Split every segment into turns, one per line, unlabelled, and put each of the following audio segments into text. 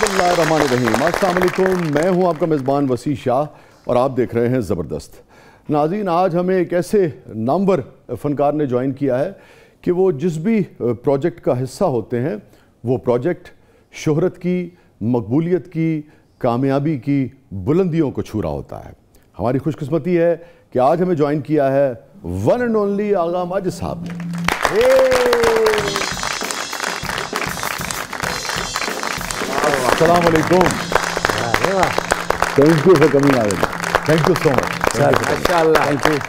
बिस्मिल्लाहिर्रहमानिर्रहीम। अस्सलाम वालेकुम, मैं हूं आपका मेज़बान वसी शाह और आप देख रहे हैं ज़बरदस्त। नाज़रीन, आज हमें एक ऐसे नामवर फ़नकार ने ज्वाइन किया है कि वो जिस भी प्रोजेक्ट का हिस्सा होते हैं वो प्रोजेक्ट शोहरत की, मकबूलियत की, कामयाबी की बुलंदियों को छू रहा होता है। हमारी खुशकिस्मती है कि आज हमें ज्वाइन किया है one and only Agha Majid साहब ने। अस्सलाम वालेकुम। थैंक यू फॉर कमिंग आगे। Thank you so much.
माशाअल्लाह।
Thank you.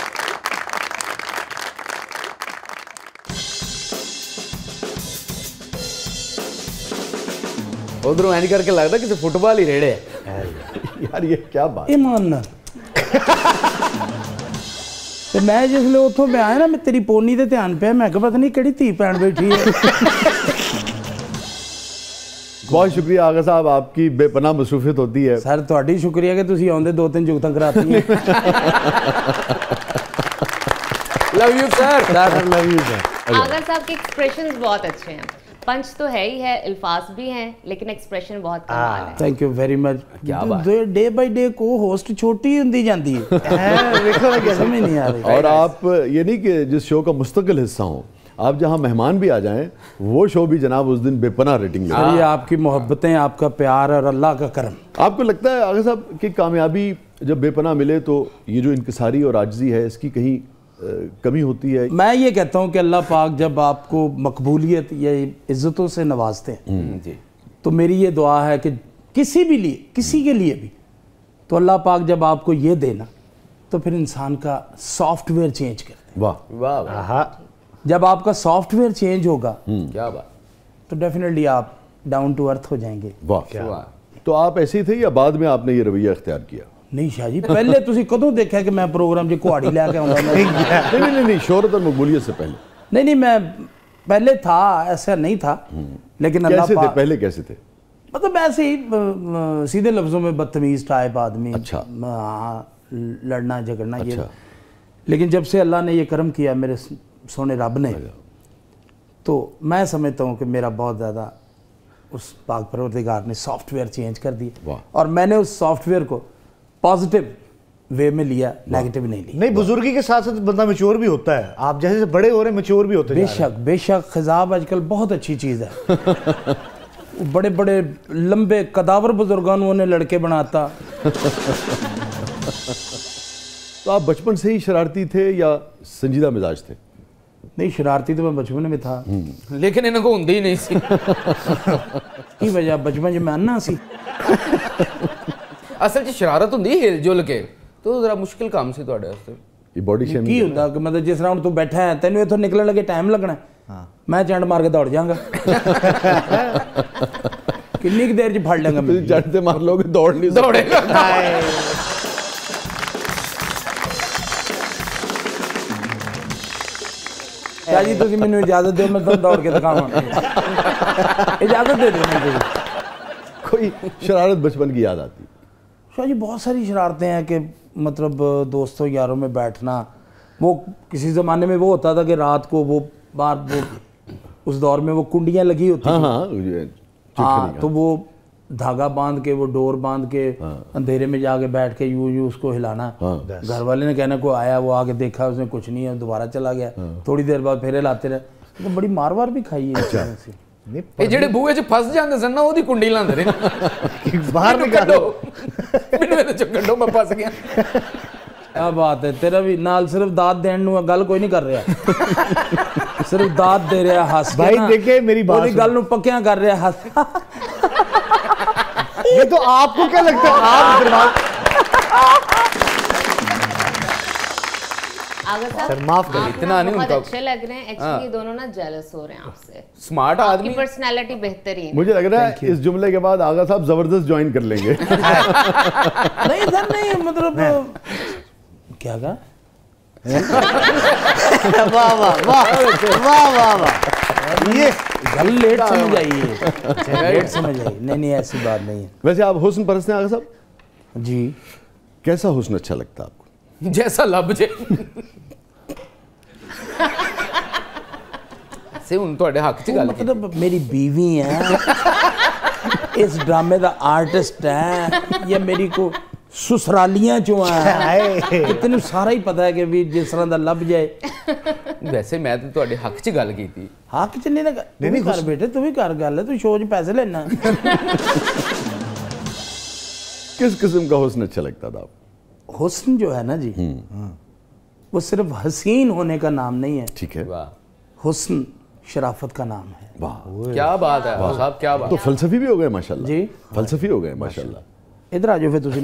उधरों ऐनी करके लगता किसी फुटबॉल ही रेड़े
यार ये क्या बात है?
ईमान ते मैं जिसले उतों मैं आया ना, मैं तेरी पोनी ते ध्यान पिया, मैं पता नहीं केड़ी धी भैन बैठी है।
बहुत शुक्रिया आगा साहब, आपकी बेपनाह मसरूफियत होती है।
सर तुहाडी शुक्रिया कि तुसी आउंदे 2-3 जुगतां कराती हैं।
Love you sir.
Love you sir.
Agha साहब के एक्सप्रेशंस बहुत अच्छे हैं। पंच तो है ही है, अल्फाज भी हैं, लेकिन एक्सप्रेशन बहुत कमाल है।
Thank you very much.
क्या बात।
डे बाय डे को होस्ट छोटी हुंदी जांदी है। देखो ना कैसे में नहीं आ रही।
और आप ये नहीं कि जिस शो का मुस्तकिल हिस्सा हो, आप जहां मेहमान भी आ जाएं वो शो भी जनाब उस दिन बेपनाह रेटिंग ले।
सर ये आपकी मोहब्बतें, आपका प्यार और अल्लाह का करम।
आपको लगता है आगा साहब कि कामयाबी जब बेपनाह मिले तो ये जो इनकिसारी और आजिज़ी है इसकी कहीं कमी होती है?
मैं ये कहता हूँ कि अल्लाह पाक जब आपको मकबूलियत या इज़्ज़तों से नवाजते हैं
जी,
तो मेरी ये दुआ है कि किसी भी लिए, किसी के लिए भी, तो अल्लाह पाक जब आपको ये देना तो फिर इंसान का सॉफ्टवेयर चेंज कर दे।
वाह
वाह,
जब आपका सॉफ्टवेयर चेंज होगा
क्या बात।
तो डेफिनेटली आप डाउन टू अर्थ हो जाएंगे।
वाह। तो आप ऐसे ही थे या बाद में आपने ये रवैया इख्तियार किया?
नहीं शाह जी, पहले तुसी कदों देखा कि मैं प्रोग्राम जो कुहाड़ी लैके आऊंगा?
नहीं, शोहरत और मकबूलियत से पहले
नहीं, मैं पहले था, ऐसा नहीं था, लेकिन अल्लाह
कैसे थे?
पाक
पहले कैसे थे?
मतलब ऐसे ही सीधे लफ्जों में बदतमीज टाइप आदमी।
अच्छा।
हाँ, लड़ना झगड़ना ये।
अच्छा।
लेकिन जब से अल्लाह ने ये करम किया मेरे सोने रब ने, तो मैं समझता हूँ कि मेरा बहुत ज़्यादा उस पाक परवरदिगार ने सॉफ्टवेयर चेंज कर दिया और मैंने उस सॉफ्टवेयर को पॉजिटिव वे में लिया, नेगेटिव नहीं लिया।
नहीं, बुजुर्गी के साथ साथ बंदा मैच्योर भी होता है। आप जैसे बड़े हो रहे मैच्योर भी होते हैं।
बेशक खिजाब आजकल बहुत अच्छी चीज़ है। बड़े बड़े लंबे कदावर बुजुर्गों ने लड़के बनाता।
तो आप बचपन से ही शरारती थे या संजीदा मिजाज थे?
नहीं, शरारती तो मैं बचपन में था,
लेकिन इन्हें को हुंदी ही नहीं सी।
की वजह बचपन में अन्ना सी।
असल च शरारत हुंदी हिल जुल के, तो जरा मुश्किल काम सी तुहाडे वास्ते।
ये बॉडी शेमिंग
की हुंदा कि मतलब जिस तरह हुण तू बैठा है, तेनू इथों निकलण लगे टाइम लगना, मैं चंड मार के दौड़ जाऊंगा। कितनी की देर च फड़ लेंगा मैं?
चढ़ते मार लोगे, दौड़ नहीं
दौड़ेगा।
शाह जी तुसीं मैनू इजाजत दो, मैं दौड़ के दिखावां। इजाजत दे दो मुझे।
कोई शरारत बचपन की याद आती?
शाह जी बहुत सारी शरारतें हैं कि मतलब दोस्तों यारों में बैठना। वो किसी ज़माने में वो होता था कि रात को वो उस दौर में वो कुंडियाँ लगी होती थी। हाँ, तो वो धागा बांध के, वो डोर बांध के अंधेरे में जाके बैठ के यूं उसको हिलाना। घर वाले ने कहना कोई आया, वो आके देखा उसने कुछ नहीं है, दोबारा चला गया। थोड़ी देर बाद फिर हिलाते रहे, तो बड़ी मार वार भी खाई है।
ਇਹ ਜਿਹੜੇ ਬੂਹੇ 'ਚ ਫਸ ਜਾਂਦੇ ਸਨ ਨਾ, ਉਹਦੀ ਕੁੰਡੀ ਲਾਉਂਦੇ ਰਹੇ
बाहर निकालो,
ਮੈਨੂੰ ਇਹਦੇ 'ਚ ਕੱਢੋ, ਮੈਂ ਫਸ ਗਿਆ।
क्या बात है, तेरा भी नाल सिर्फ दाद देन नूं गल कोई नहीं कर रहा, सिर्फ दाद दे रहा हंस के।
भाई देखे मेरी बात,
ओदी गल नूं पक्कियां कर रहा हंस।
ये तो आपको क्या लगता है? आप दिमाग
आगा साहब
माफ कर,
इतना नहीं
बहुत
उनका।
अच्छे लग रहे हैं। एक्चुअली ये दोनों ना जेलस हो रहे हैं आपसे।
स्मार्ट
आपकी
आदमी।
पर्सनैलिटी बेहतरीन।
मुझे लग रहा है इस जुमले के बाद आगा साहब जबरदस्त ज्वाइन कर लेंगे।
नहीं सर नहीं, मतलब क्या कहा?
वाह वाह वाह वाह वाह वाह, ये
गल लेट समझ आई है, लेट समझ आई। नहीं ऐसी बात नहीं है।
वैसे आप हुस्न परस्त हैं आगा साहब?
जी।
कैसा हुस्न अच्छा लगता है आपको?
जैसा लब जे से हुन ਤੁਹਾਡੇ हक च गल
मतलब मेरी बीवी है اس ڈرامے دا آرٹسٹ ہے یہ میری کو سسرالیاں چوں ہیں تینوں سارا ہی پتا ہے کہ بھی جس طرح دا لب جائے.
ویسے میں تو تواڈے حق 'چ گل کیتی.
حق 'چ نہیں نا تو بھی کر بیٹے تو بھی کر گل ہے تو شو 'چ پیسے لینا.
کس قسم کا حسن اچھا لگتا تھا آپ؟
حسن جو ہے نا جی وہ صرف حسین ہونے کا نام نہیں ہے.
ٹھیک ہے.
حسن شرافت کا نام ہے.
واہ
کیا بات ہے صاحب, کیا بات.
تو فلسفی بھی ہو گئے ماشاءاللہ.
جی
فلسفی ہو گئے ماشاءاللہ.
ادھر آ جاؤ پھر تسی.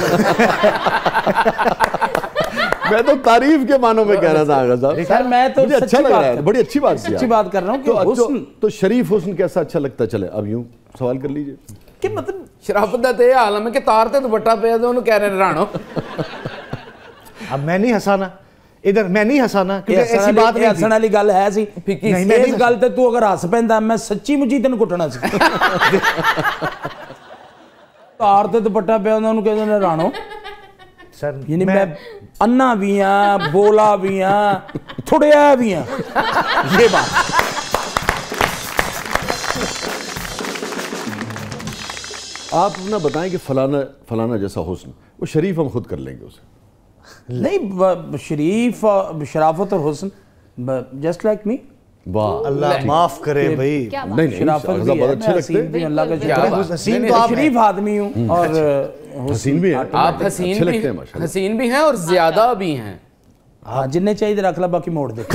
میں تو تعریف کے معنوں میں کہہ رہا تھا آغا صاحب.
سر میں تو
مجھے اچھا لگ رہا ہے, بڑی اچھی بات
سچی بات کر رہا ہوں کہ حسن
تو شریف حسن کیسا اچھا لگتا. چلے اب یوں سوال کر لیجئے
کہ مطلب
شرافت دا تے یہ عالم ہے کہ تار تے دوپٹہ پیا تے انہوں کہہ رہے رانو.
اب میں نہیں ہسانا ادھر, میں نہیں ہسانا کیونکہ ایسی بات نہیں
ہسن والی گل ہے سی. اس گل تے تو اگر ہس پیندا میں سچی مچی تینوں کٹنا سی. تار تے دوپٹہ پیا انہوں کہہ رہے رانو.
سر
یعنی میں انا بھی ہاں, بولا بھی ہاں, تھڑیا بھی ہاں. یہ بات
آپ اپنا بتائیں کہ فلانا جیسا حسن, وہ شریف ہم خود کر لیں گے اسے.
نہیں شریف شرافت اور حسن جسٹ لائک می.
واہ
اللہ معاف کرے بھائی.
نہیں
شرافت
بہت
بھی ہے,
اچھے لگتے ہیں.
بھی اللہ کا شکر ہے.
حسین تو آپ
شریف آدمی ہوں اور
حسین بھی ہیں.
آپ حسین بھی ہیں اور زیادہ بھی ہیں.
ہاں جنہیں چاہیے رکھ لا باقی موڑ دے.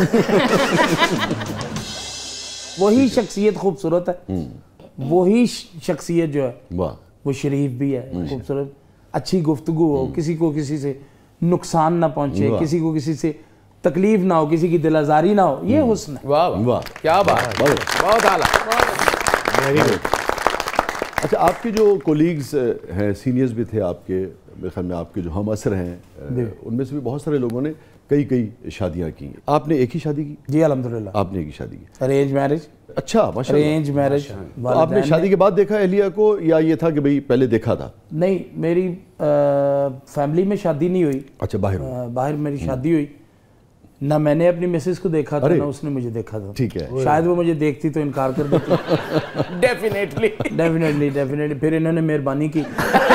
وہی شخصیت خوبصورت ہے, وہی شخصیت جو ہے وہ شریف بھی ہے, خوبصورت, اچھی گفتگو ہو, کسی کو کسی سے نقصان نہ پہنچے, کسی کو کسی سے تکلیف نہ ہو, کسی کی دل آزاری نہ ہو, یہ حسن ہے.
واہ واہ کیا بات, بہت اعلیٰ.
اچھا آپ کے جو کولیگز ہیں, سینئرز بھی تھے آپ کے, میرے خیال میں آپ کے جو ہم عصر ہیں ان میں سے بھی بہت سارے لوگوں نے کئی شادیاں کی. آپ نے ایک ہی شادی کی؟
جی الحمدللہ.
آپ نے ایک ہی شادی کی.
Arrange marriage.
اچھا ماشاءاللہ.
Arrange marriage.
آپ نے شادی کے بعد دیکھا اہلیہ کو یا یہ تھا کہ بھئی پہلے دیکھا تھا؟
نہیں میری فیملی میں شادی نہیں ہوئی.
اچھا
باہر میری شادی ہوئی. نہ میں نے اپنی مسز کو دیکھا تھا نہ اس نے مجھے دیکھا تھا.
ٹھیک ہے.
شاید وہ مجھے دیکھتی تو انکار کر دیتی. ڈیفینیٹلی. پھر انہوں نے مہربانی کی.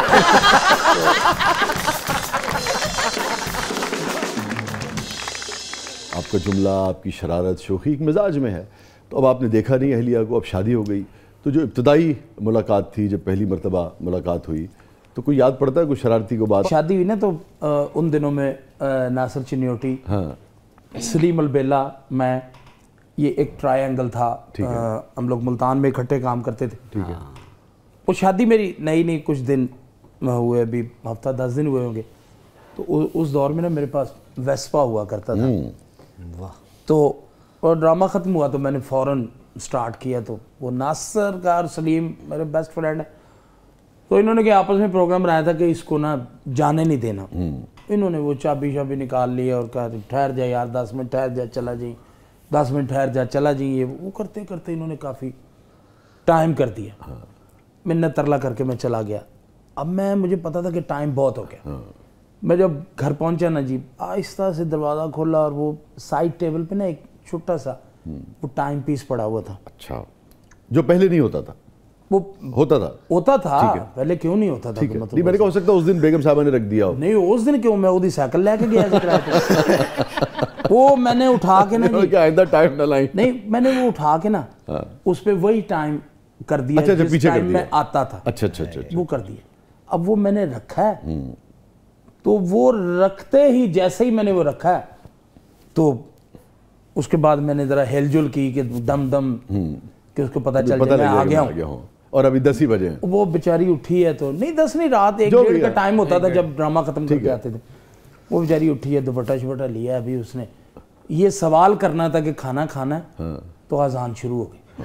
آپ کا جملہ, آپ کی شرارت, شوخی ایک مزاج میں ہے. تو اب آپ نے دیکھا نہیں اہلیہ کو, اب شادی ہو گئی, تو جو ابتدائی ملاقات تھی, جب پہلی مرتبہ ملاقات ہوئی, تو کوئی یاد پڑتا ہے کوئی شرارتی کو بات؟
شادی ہوئی نا تو ان دنوں میں ناصر چنیوٹی, سلیم البیلا, میں, یہ ایک ٹرائی اینگل تھا. ہم لوگ ملتان میں اکٹھے کام کرتے تھے. وہ شادی میری نئی کچھ دن ہوئے, ابھی ہفتہ 10 دن ہوئے ہوں گے. تو اس دور میں نا میرے پاس ویسپا ہوا کرتا تھا. تو اور ڈرامہ ختم ہوا تو میں نے فوراً سٹارٹ کیا. تو وہ ناصر کا اور سلیم میرے بیسٹ فرینڈ ہیں, تو انہوں نے کہ آپس میں پروگرام بنایا تھا کہ اس کو نا جانے نہیں دینا. انہوں نے وہ چابی نکال لی اور کہا ٹھہر جا یار 10 منٹ ٹھہر جا چلا جائیں, 10 منٹ ٹھہر جا چلا جائیں. یہ وہ کرتے کرتے انہوں نے کافی ٹائم کر دیا. میں نے ترلا کر کے میں چلا گیا. اب مجھے پتا تھا کہ ٹائم بہت ہو گیا. میں جب گھر پہنچا نا جی, آہستہ سے دروازہ کھولا اور وہ سائڈ ٹیبل پہ نا ایک چھوٹا سا وہ ٹائم پیس پڑا ہوا تھا.
اچھا, جو پہلے نہیں ہوتا تھا
وہ
ہوتا تھا.
پہلے کیوں نہیں ہوتا تھا؟
نہیں میں نے کہا ہو سکتا اس دن بیگم صاحبہ نے رکھ دیا ہو.
نہیں اس دن کیوں, میں وہی سائیکل لے کے گیا. وہ میں نے اٹھا کے نا
آئندہ ٹائم نہ لائیں.
نہیں میں نے وہ اٹھا کے نا اس پہ وہی ٹائم کر دیا جس ٹائم میں آتا تھا.
اچھا
وہ کر دیا. اب وہ میں نے رکھا ہے, تو وہ رکھتے ہی جیسے ہی میں نے وہ رکھا ہے تو اس کے بعد میں نے ذرا ہل جل کی کہ دم کہ اس کو پتہ چل جائے میں آ گیا ہوں.
اور ابھی 10 ہی بجے ہیں.
وہ بیچاری اٹھی ہے تو نہیں 10 نہیں, رات 1-1:30 کا ٹائم ہوتا تھا جب ڈرامہ ختم کر کے آتے تھے. وہ بیچاری اٹھی ہے, دوپٹہ شپٹہ لیا. ابھی اس نے یہ سوال کرنا تھا کہ کھانا کھانا ہے, تو اذان شروع ہو گئی.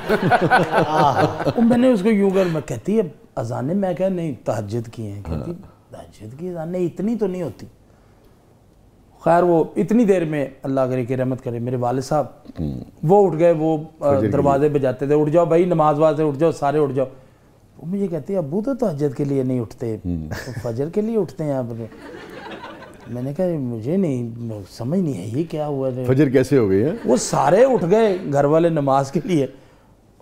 میں نے اس کو یوں کر, میں کہتی ہے اذانیں, میں کہا نہیں تہجد کی ہیں. کہتی تہجد کی اذانیں اتنی تو نہیں ہوتی. خیر وہ اتنی دیر میں اللہ کرے کہ رحمت کرے میرے والد صاحب وہ اٹھ گئے, وہ دروازے پہ جاتے تھے, اٹھ جاؤ بھائی نماز واسطے اٹھ جاؤ, سارے اٹھ جاؤ. وہ مجھے کہتے ہیں ابو تو تہجد کے لیے نہیں اٹھتے, فجر کے لیے اٹھتے ہیں آپ. میں نے کہا مجھے نہیں سمجھ نہیں ہے یہ کیا ہوا.
فجر کیسے ہو گئی ہے؟
وہ سارے اٹھ گئے گھر والے نماز کے لیے,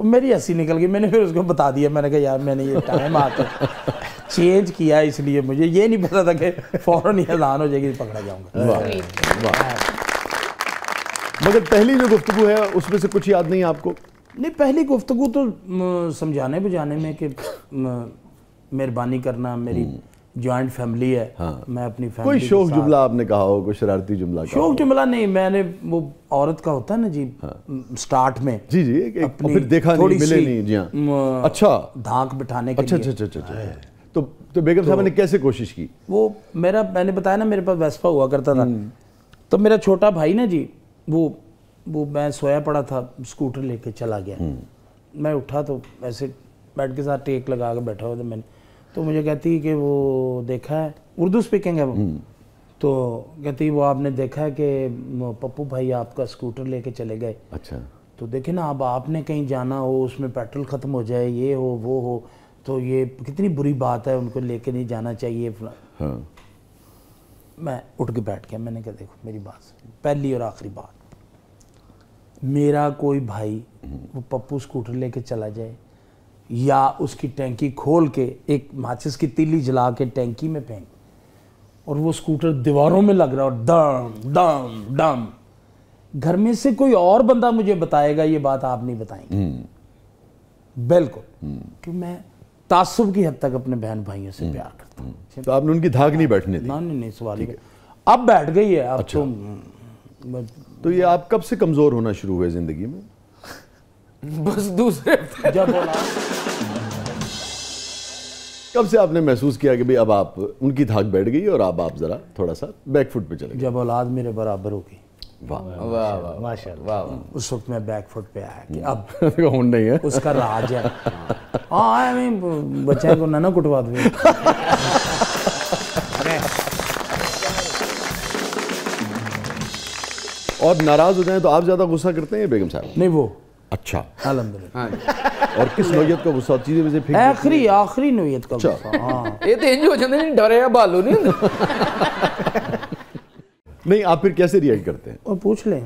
میری ہنسی نکل گئی. میں نے پھر اس کو بتا دیا, میں نے کہا یار میں نے یہ ٹائم آ کر چینج کیا اس لیے مجھے یہ نہیں پتا تھا کہ فوراً ہی اذان ہو جائے گی پکڑا جاؤں گا.
مگر پہلی جو گفتگو ہے اس میں سے کچھ یاد نہیں آپ کو؟
نہیں, پہلی گفتگو تو سمجھانے بجانے میں کہ مہربانی کرنا, میری جوائنٹ فیملی ہے, میں اپنی فیملی.
کوئی شوق جملہ آپ نے کہا ہو, کوئی شرارتی جملہ کہا؟
شوق جملہ نہیں, میں نے وہ عورت کا ہوتا ہے نا جی سٹارٹ میں,
جی جی, پھر دیکھا نہیں, ملے نہیں. جی ہاں, اچھا,
دھاک بٹھانے کے
اچھا اچھا اچھا. تو بیگم صاحب نے کیسے کوشش کی؟
وہ میرا, میں نے بتایا نا میرے پاس ویسپا ہوا کرتا تھا, تو میرا چھوٹا بھائی نا جی, وہ میں سویا پڑا تھا, اسکوٹر لے کے چلا گیا. میں اٹھا تو ایسے بیڈ کے ساتھ ٹیک لگا کے بیٹھا ہوا تھا میں نے, تو مجھے کہتی کہ وہ دیکھا ہے, اردو اسپیکنگ ہے وہ, تو کہتی وہ آپ نے دیکھا ہے کہ پپو بھائی آپ کا اسکوٹر لے کے چلے گئے.
اچھا,
تو دیکھیں نا, اب آپ نے کہیں جانا ہو, اس میں پیٹرول ختم ہو جائے, یہ ہو وہ ہو, تو یہ کتنی بری بات ہے, ان کو لے کے نہیں جانا چاہیے.
ہاں.
میں اٹھ کے بیٹھ گیا, میں نے کہا دیکھو میری بات, پہلی اور آخری بات, میرا کوئی بھائی وہ پپو اسکوٹر لے کے چلا جائے یا اس کی ٹینکی کھول کے ایک ماچس کی تیلی جلا کے ٹینکی میں پھینک, اور وہ اسکوٹر دیواروں میں لگ رہا اور ڈم ڈم ڈم, گھر میں سے کوئی اور بندہ مجھے بتائے گا یہ بات آپ نہیں بتائیں گے بالکل, کہ میں تعصب کی حد تک اپنے بہن بھائیوں سے پیار کرتا ہوں.
تو آپ نے ان کی دھاک نہیں بیٹھنے دی؟
نہیں, سوال ہی اب بیٹھ گئی ہے. اب
تو یہ آپ کب سے کمزور ہونا شروع ہوئے زندگی میں؟
بس دوسرے
جب
کب سے آپ نے محسوس کیا کہ اب آپ ان کی دھاک بیٹھ گئی اور اب آپ ذرا تھوڑا سا بیک فٹ پہ چلے گئے؟
جب اولاد میرے برابر ہوگی,
واہ ماشاء اللہ,
اس وقت میں بیک فٹ پہ آیا کہ اب
ہون نہیں ہے,
اس کا راج ہے. ہاں, بچے کو نہ کٹوا دو.
اور ناراض ہو جائیں تو آپ زیادہ غصہ کرتے ہیں بیگم صاحب؟
نہیں وہ,
اچھا,
الحمدللہ.
اور کس نوعیت کا غصہ؟ چیزیں ویسے پھینک
آخری نوعیت کا غصہ. ہاں,
یہ تو انج ہو جاندے نہیں, ڈرے یا بالو نہیں.
نہیں, آپ پھر کیسے ریئیکٹ کرتے ہیں؟
اور پوچھ لیں,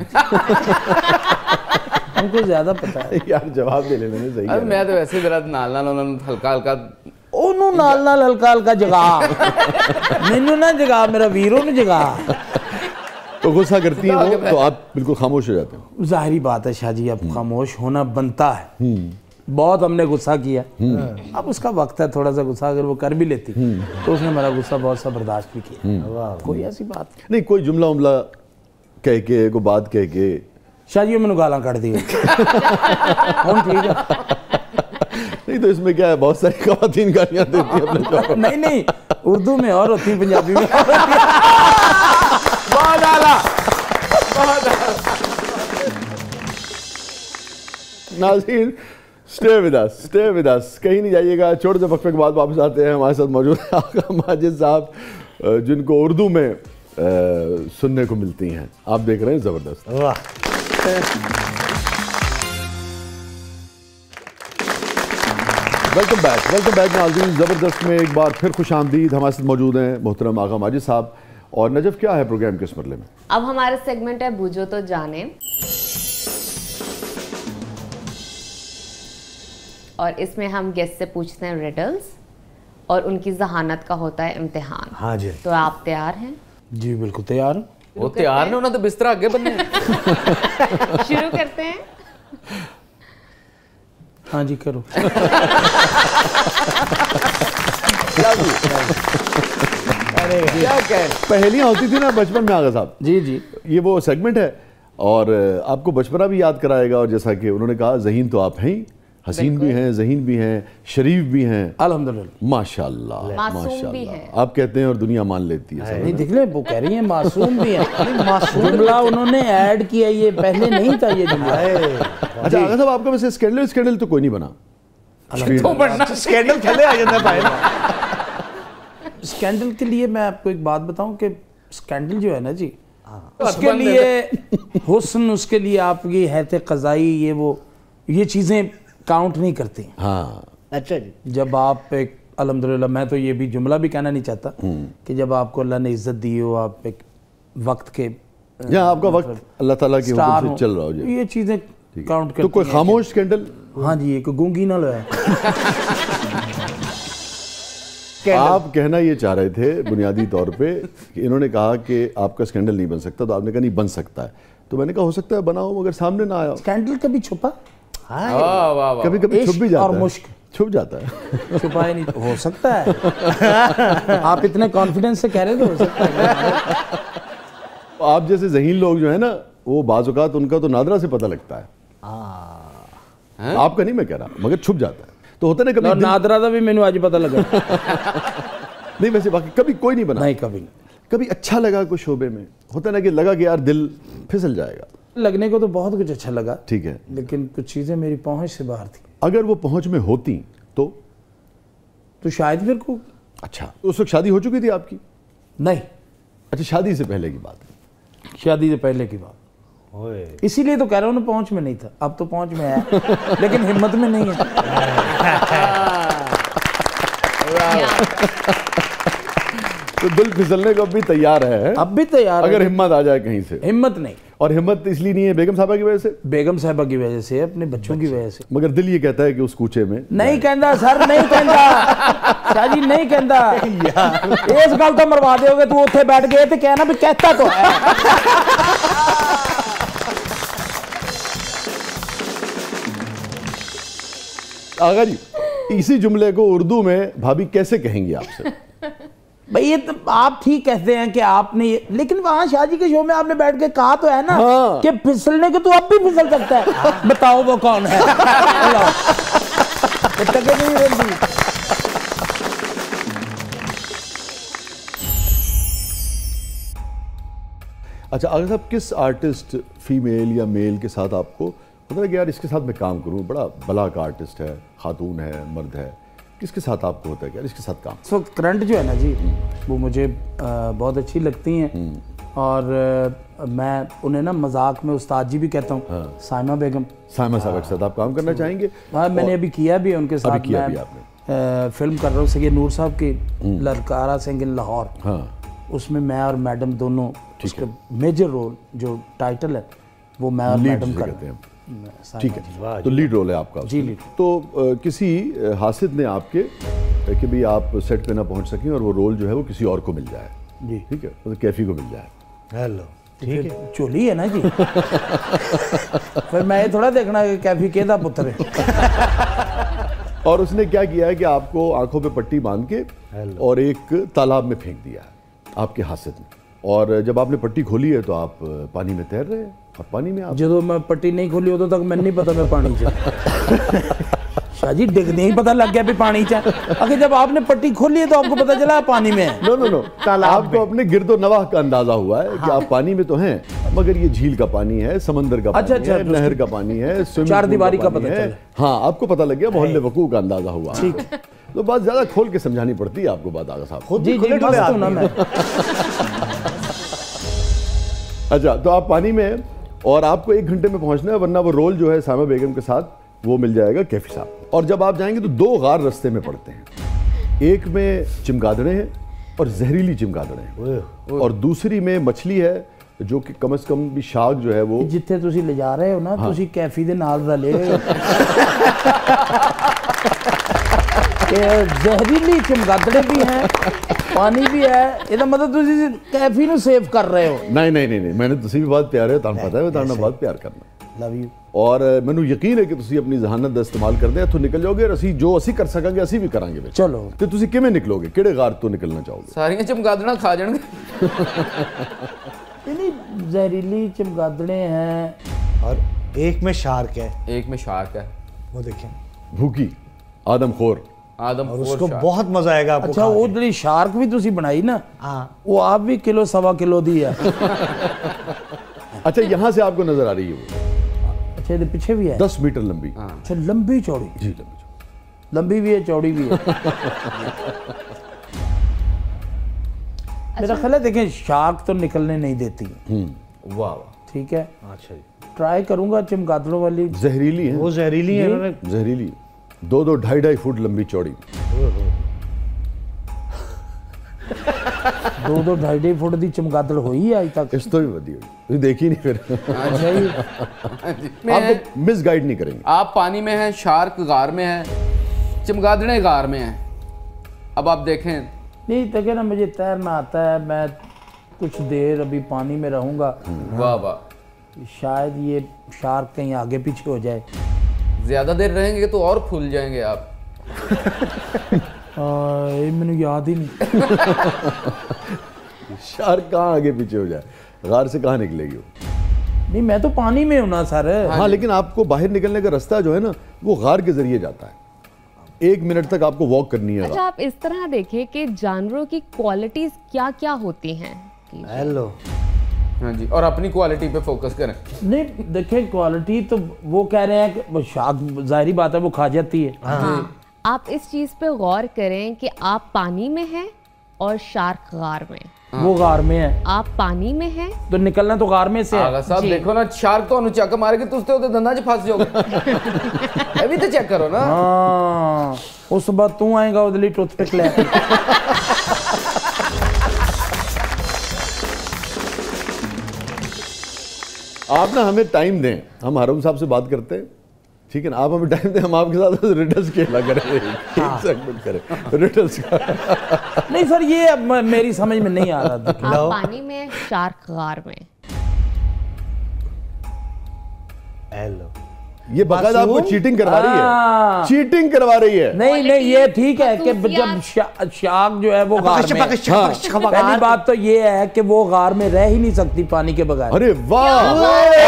ہم کو زیادہ پتا ہے
یار. جواب دے لینے میں صحیح ہے.
میں تو ویسے میرا نال نال انہوں نے ہلکا ہلکا
ਉਹਨੂੰ ਨਾਲ ਨਾਲ ਹਲਕਾ ਹਲਕਾ ਜਗਾ, ਮੈਨੂੰ ਨਾ ਜਗਾ, ਮੇਰਾ ਵੀਰ ਉਹਨੂੰ ਜਗਾ.
تو غصہ کرتی ہیں وہ تو آپ بالکل خاموش ہو جاتے ہیں؟
ظاہری بات ہے شاہ جی, اب خاموش ہونا بنتا ہے. بہت ہم نے غصہ کیا, اب اس کا وقت ہے تھوڑا سا غصہ اگر وہ کر بھی لیتی تو اس نے ہمارا غصہ بہت سا برداشت بھی کیا. کوئی ایسی بات
نہیں, کوئی جملہ عملہ کہہ کے, کوئی بات کہہ کے.
شاہ جی میں نے گالاں کٹ دی. ٹھیک ہے,
نہیں تو اس میں کیا ہے, بہت ساری خواتین گالیاں دیتی ہیں اپنے شوہر کو.
نہیں, اردو میں اور ہوتی ہیں, پنجابی میں اور ہوتی ہیں.
بہت اعلیٰ, بہت اعلیٰ.
ناظرین اسٹے ود اس, کہیں نہیں جائیے گا. چھوٹے سے وقفے کے بعد واپس آتے ہیں. ہمارے ساتھ موجود ہیں آقا ماجد صاحب, جن کو اردو میں سننے کو ملتی ہیں. آپ دیکھ رہے ہیں زبردست. ویلکم بیک ناظرین. زبردست میں ایک بار پھر خوش آمدید. ہمارے ساتھ موجود ہیں محترم آقا ماجد صاحب. اور نجف, کیا ہے پروگرام کے اس مرحلے میں؟
اب ہمارا سیگمنٹ ہے بوجھو تو جانے, اور اس میں ہم گیسٹ سے پوچھتے ہیں ریڈلز اور ان کی ذہانت کا ہوتا ہے امتحان.
ہاں جی,
تو آپ تیار ہیں؟
جی بالکل تیار.
وہ تیار نے, انہوں نے بستر آگے بننے.
شروع کرتے ہیں.
ہاں جی کرو.
پہلیاں ہوتی تھی نا بچپن میں آغا صاحب.
جی جی,
یہ وہ سیگمنٹ ہے اور آپ کو بچپنا بھی یاد کرائے گا. اور جیسا کہ انہوں نے کہا, ذہین تو آپ ہیں, حسین بھی ہیں, ذہین بھی ہیں, شریف بھی ہیں,
الحمدللہ,
ماشاءاللہ
معصوم بھی ہیں.
آپ کہتے ہیں اور دنیا مان لیتی ہے.
نہیں دیکھ لیں, وہ کہہ رہی ہیں معصوم بھی ہیں. جملہ انہوں نے ایڈ کیا, یہ پہلے نہیں تھا یہ جملہ.
اچھا آغا صاحب, آپ کا ویسے اسکینڈل تو کوئی نہیں بنا؟
اسکینڈل کھلے آ جاتا ہے بھائی.
اسکینڈل کے لیے میں آپ کو ایک بات بتاؤں کہ اسکینڈل جو ہے نا جی, اس کے لیے حسن, اس کے لیے آپ کی حیث قضائی, یہ چیزیں کاؤنٹ نہیں کرتی.
ہاں
اچھا جی,
جب آپ ایک, الحمدللہ, میں تو یہ بھی جملہ بھی کہنا نہیں چاہتا کہ جب آپ کو اللہ نے عزت دی ہو, آپ ایک وقت کے
جہاں آپ کا وقت اللہ تعالیٰ کی حکم سے چل رہا ہو,
یہ چیزیں काउंट करती
तो कोई खामोश स्कैंडल?
हाँ जी, एक गूंगी ना लो है।
आप कहना ये चाह रहे थे बुनियादी तौर पे कि इन्होंने कहा कि आपका स्कैंडल नहीं बन सकता, तो आपने कहा नहीं बन सकता है, तो मैंने कहा हो सकता है बनाओ मगर सामने ना आया।
स्कैंडल कभी छुपा,
कभी कभी छुप भी जाता
और
है,
मुश्क
छुप जाता है।
छुपाए नहीं हो सकता है। आप इतने कॉन्फिडेंस से कह रहे थे हो सकता है।
आप जैसे ज़हीन लोग जो है ना, वो बाज़ औक़ात उनका तो नादरा से पता लगता है। आपका नहीं मैं कह रहा, मगर छुप जाता है। तो होता है ना कभी
नादरा का भी मैंने आज पता लगा।
नहीं वैसे बाकी कभी कोई नहीं बना?
नहीं कभी नहीं।
कभी अच्छा लगा कुछ शोबे में? होता है ना कि लगा कि यार दिल फिसल जाएगा।
लगने को तो बहुत कुछ अच्छा लगा,
ठीक है,
लेकिन कुछ चीज़ें मेरी पहुंच से बाहर थी।
अगर वो पहुंच में होती तो
शायद फिर को।
अच्छा, उस वक्त शादी हो चुकी थी आपकी?
नहीं,
अच्छा, शादी से पहले की बात है।
शादी से पहले की बात, इसीलिए तो कह रहा हूँ ना, पहुंच में नहीं था। अब तो पहुंच में है, लेकिन हिम्मत में नहीं है।
तो दिल फिसलने को अब भी तैयार है?
अब भी तैयार
अगर
है,
हिम्मत आ जाए कहीं से।
हिम्मत नहीं।
और हिम्मत इसलिए नहीं है बेगम साहबा की वजह से?
बेगम साहबा की वजह से, अपने बच्चों की वजह से।
मगर दिल ये कहता है कि उस कूचे में
नहीं कहता सर, नहीं कहता शाहजी, नहीं कहता। इस गल तो मरवा दोगे, तू उत्थे बैठ गए तो कहना भी कहता तो है।
आगा जी, इसी जुमले को उर्दू में भाभी कैसे कहेंगी आपसे?
भाई ये तो आप ठीक कहते हैं कि आपने ये, लेकिन वहां शाहजी के शो में आपने बैठ के कहा तो है ना कि फिसलने के तो अब भी फिसल सकता है। बताओ वो कौन है?
अच्छा, अगर साहब किस आर्टिस्ट फीमेल या मेल के साथ आपको पता है कि यार इसके साथ मैं काम करूं, बड़ा भला का आर्टिस्ट है, खातून है, मर्द है, किसके साथ आपको होता है कि यार इसके साथ काम?
इस वक्त करंट जो है ना जी, वो मुझे बहुत अच्छी लगती हैं, और मैं उन्हें ना मजाक में उस्ताद जी भी कहता हूँ। साइमा बेगम,
साइमा साहब के साथ आप काम करना चाहेंगे?
हाँ, मैंने अभी किया भी है उनके साथ।
किया भी आपने?
फिल्म कर रहा हूँ सैयद नूर साहब की ललकारा सिंह इन लाहौर।
हाँ,
उसमें मैं और मैडम दोनों, उसका मेजर रोल जो टाइटल है वो मैं और मैडम करते हैं।
ठीक है, तो लीड रोल है आपका
जी, लीड।
तो किसी हासिद ने आपके कि भाई आप सेट पे ना पहुंच सकें और वो रोल जो है वो किसी और को मिल जाए
जी,
ठीक है, मतलब कैफी को मिल जाए।
हेलो, ठीक है,
चोली है ना जी। फिर मैं ये थोड़ा देखना कि कैफी केदा पुत्र है।
और उसने क्या किया है कि आपको आंखों पे पट्टी बांध के और एक तालाब में फेंक दिया आपके हासिद ने, और जब आपने पट्टी खोली है तो आप पानी में तैर रहे हैं, और पानी में आप
जो मैं पट्टी नहीं खोली उदों तक मैं नहीं पता मैं पानी च शाहजी डिगने ही पता लग गया भी पानी च। अगर जब आपने पट्टी खोली है तो आपको पता चला पानी में है।
नो आपको अपने गिरदो नवाह का अंदाजा हुआ है कि आप पानी में तो हैं, मगर ये झील का पानी है, समंदर का पानी है, नहर का पानी है,
चार दीवारी का पता है।
हाँ, आपको पता लग गया, मोहल्ले वकूअ का अंदाजा हुआ। ठीक, तो बात ज्यादा खोल के समझानी पड़ती है आपको बात, आगा साहब।
जी जी, मस्त हूं ना मैं।
अच्छा, तो आप पानी में हैं और आपको 1 घंटे में पहुंचना है, वरना वो रोल जो है साइमा बेगम के साथ वो मिल जाएगा कैफी साहब। और जब आप जाएंगे तो 2 गार रास्ते में पड़ते हैं, एक में चिमगादड़े हैं और जहरीली चिमगादड़े हैं, और दूसरी में मछली है जो कि कम से कम भी शार्क जो है वो
जिथे तुसी ले जा रहे हो ना, तुसी कैफी दे नाल रले कि जहरीली चिमगादड़े भी हैं, पानी भी है, ਇਹਦਾ मतलब तुसी कैफी ਨੂੰ सेव कर रहे हो।
नहीं, मैंने तुसी भी बहुत प्यार है, ਤੁਹਾਨੂੰ पता है ਤੁਹਾਨੂੰ बहुत प्यार करना।
Love you.
और ਮੈਨੂੰ ਯਕੀਨ ਹੈ ਕਿ ਤੁਸੀਂ ਆਪਣੀ ਜ਼ਹਾਨਤ ਦਾ ਇਸਤੇਮਾਲ ਕਰਦੇ ਇੱਥੋਂ ਨਿਕਲ ਜਾਓਗੇ, ਅਸੀਂ ਜੋ ਅਸੀਂ ਕਰ ਸਕਾਂਗੇ ਅਸੀਂ ਵੀ ਕਰਾਂਗੇ ਵਿੱਚ।
ਚਲੋ,
ਤੇ ਤੁਸੀਂ ਕਿਵੇਂ ਨਿਕਲੋਗੇ, ਕਿਹੜੇ ਗਾਰ ਤੋਂ ਨਿਕਲਣਾ ਚਾਹੋਗੇ?
ਸਾਰੀਆਂ ਚਮਗਾਦੜਾਂ ਖਾ ਜਾਣਗੇ।
नहीं, जहरीली चमगादड़े हैं
और एक में शार्क है,
एक में शार्क है,
वो देखें,
भूखी आदमखोर
आदम
और उसको बहुत मजा आएगा आपको।
अच्छा, वो ਜਿਹੜੀ शार्क भी तुसी बनाई ना,
हाँ,
वो आप भी किलो सवा किलो दी है।
अच्छा, यहाँ से आपको नजर आ रही है वो?
अच्छा, ये पीछे भी है
10 मीटर लंबी।
अच्छा, लंबी चौड़ी?
जी,
लंबी भी है, चौड़ी भी है। मेरा ख्याल है, देखें, शार्क तो निकलने नहीं देती।
वाह,
ठीक है,
अच्छा जी,
ट्राई करूंगा चिमगादड़ों वाली।
जहरीली है
वो जहरीली है, उन्होंने
जहरीली, 2-2, 2.5 फुट लंबी चौड़ी।
2-2 2.5 फुट ਦੀ ਚਮਗਾਦੜ ਹੋਈ ਹੈ ਅੱਜ ਤੱਕ।
ਇਸ ਤੋਂ ਵੀ ਵਧੀਆ ਤੁਸੀਂ ਦੇਖੀ नहीं फिर
अच्छा जी,
आपको मिस गाइड नहीं करेंगे।
आप पानी में हैं, शार्क गार में है, चमगादड़ें गार में हैं। अब आप देखें।
नहीं तो क्या ना, मुझे तैरना आता है, मैं कुछ देर अभी पानी में रहूँगा।
वाह वाह,
शायद ये शार्क कहीं आगे पीछे हो जाए।
ज्यादा देर रहेंगे तो और फूल जाएंगे आप।
ये मैंने याद ही नहीं।
शार्क कहाँ आगे पीछे हो जाए, गार से कहाँ निकलेगी वो?
नहीं मैं तो पानी में हूँ ना सर।
हाँ लेकिन आपको बाहर निकलने का रास्ता जो है ना वो गार के जरिए जाता है। 1 मिनट तक आपको वॉक करनी है।
अच्छा, आप इस तरह देखें कि जानवरों की क्वालिटीज क्या क्या होती हैं।
हेलो,
हाँ जी, और अपनी क्वालिटी पे फोकस करें।
नहीं देखिए, क्वालिटी तो वो कह रहे हैं कि वो शार्क, जाहिर बात है वो खा जाती है।
आप इस चीज पे गौर करें कि आप पानी में हैं और शार्क गार में।
वो गार में है,
आप पानी में हैं
तो निकलना तो गार में से
आगा
है।
साहब देखो ना, शार्क तो चक मार के तुझते होते दंदा च फंस जाओगे। अभी तो चेक करो ना।
हाँ, उस बाद तू आएगा उधली टूथपिक ले।
आप ना हमें टाइम दें, हम हारून साहब से बात करते हैं, ठीक है ना? आप हमें टाइम दें, हम आपके साथ रिडल्स खेला करें, एक सेगमेंट करें रिडल्स का।
नहीं सर, ये अब मेरी समझ में नहीं आ रहा था।
आप पानी में, शार्क गार में।
हेलो,
ये बकायदा आपको चीटिंग करवा रही है, चीटिंग करवा रही है।
नहीं नहीं, ये ठीक है कि जब शार्क जो है वो गार में है। पहली बात तो ये है कि वो गार में रह ही नहीं सकती पानी के बगैर।
अरे वाह,